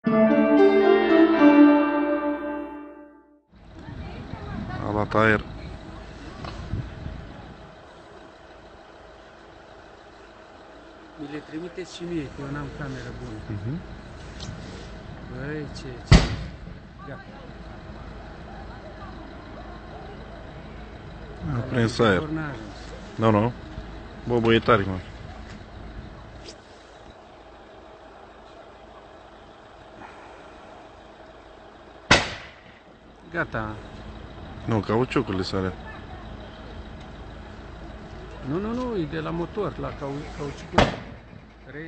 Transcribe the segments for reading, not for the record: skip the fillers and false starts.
A luat aer. Mi le trimiteți și mie, că eu n-am cameră bună. Băi, ce... Gata. A prins aer. Nu, nu. Bobul e tare, mă. Gata. Nu, cauciucurile sare. Nu, e de la motor, la cauciucul. 3.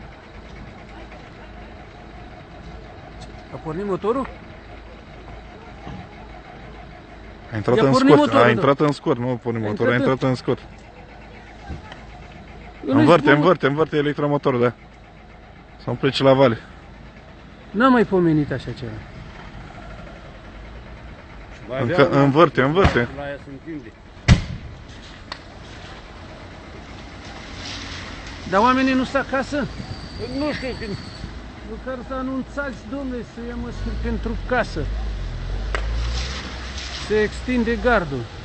A pornit motorul? A intrat în scurt, motorul, a intrat în scurt, nu porni motorul, a intrat în scurt. Învârte electromotorul, da. Să-mi plece la vale. N-am mai pomenit așa ceva. Încă învârte. La aia se întinde. Dar oamenii nu sunt acasă? Nu știu când. Măcar să anunțați, domnule, să ia măsuri pentru casă. Se extinde gardul.